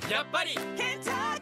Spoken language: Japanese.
やっぱりケンタッ